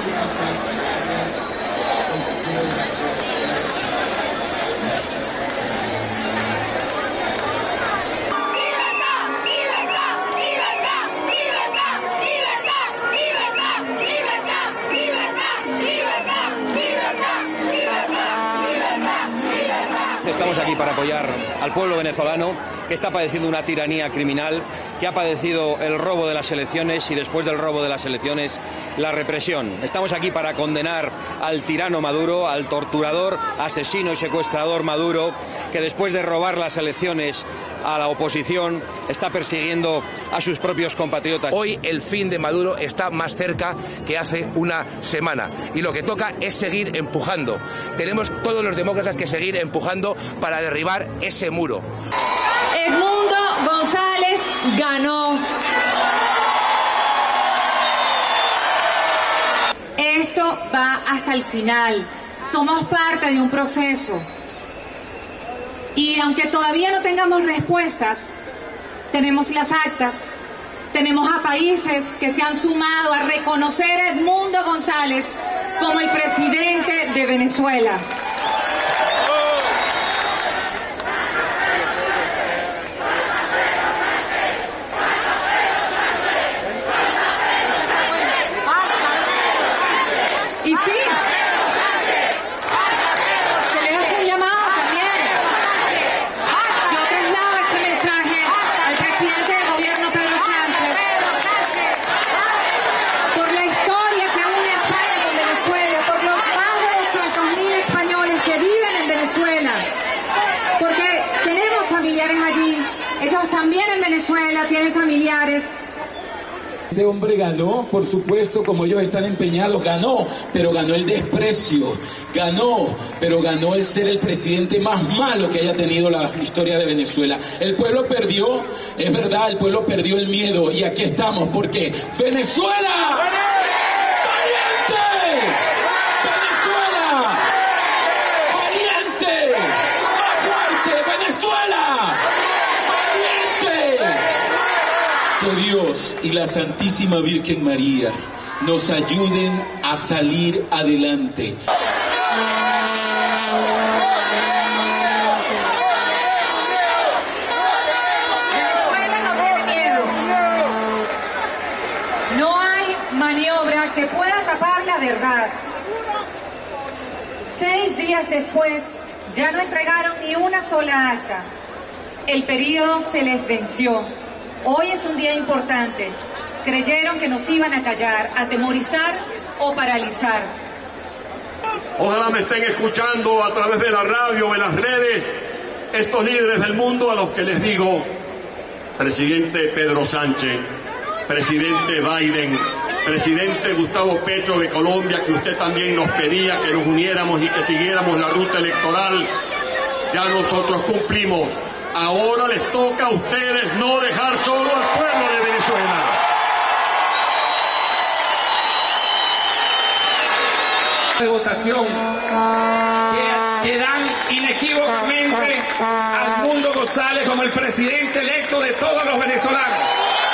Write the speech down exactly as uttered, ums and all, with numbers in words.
Estamos aquí para apoyar al pueblo venezolano que está padeciendo una tiranía criminal, que ha padecido el robo de las elecciones y después del robo de las elecciones la represión. Estamos aquí para condenar al tirano Maduro, al torturador, asesino y secuestrador Maduro, que después de robar las elecciones a la oposición está persiguiendo a sus propios compatriotas. Hoy el fin de Maduro está más cerca que hace una semana y lo que toca es seguir empujando. Tenemos todos los demócratas que seguir empujando para derribar ese muro. Edmundo González ganó. Esto va hasta el final. Somos parte de un proceso. Y aunque todavía no tengamos respuestas, tenemos las actas, tenemos a países que se han sumado a reconocer a Edmundo González como el presidente de Venezuela. Y sí, se le hace un llamado también. Yo traslado ese mensaje al presidente del gobierno, Pedro Sánchez, por la historia que une España con Venezuela, por los más de doscientos mil españoles que viven en Venezuela, porque tenemos familiares allí, ellos también en Venezuela tienen familiares. Este hombre ganó, por supuesto, como ellos están empeñados, ganó, pero ganó el desprecio, ganó, pero ganó el ser el presidente más malo que haya tenido la historia de Venezuela. El pueblo perdió, es verdad, el pueblo perdió el miedo y aquí estamos, porque ¡Venezuela! ¡Valiente! ¡Venezuela! ¡Valiente! ¡Más fuerte! ¡Venezuela! ¡Valiente! Que Dios y la Santísima Virgen María nos ayuden a salir adelante. Venezuela no tiene miedo. No hay maniobra que pueda tapar la verdad. Seis días después, ya no entregaron ni una sola acta. El periodo se les venció. Hoy es un día importante. Creyeron que nos iban a callar, atemorizar o paralizar. Ojalá me estén escuchando a través de la radio o en las redes estos líderes del mundo a los que les digo, presidente Pedro Sánchez, presidente Biden, presidente Gustavo Petro de Colombia, que usted también nos pedía que nos uniéramos y que siguiéramos la ruta electoral, ya nosotros cumplimos. Ahora les toca a ustedes no dejar solo al pueblo de Venezuela. De votación que, que dan inequívocamente a Edmundo González como el presidente electo de todos los venezolanos.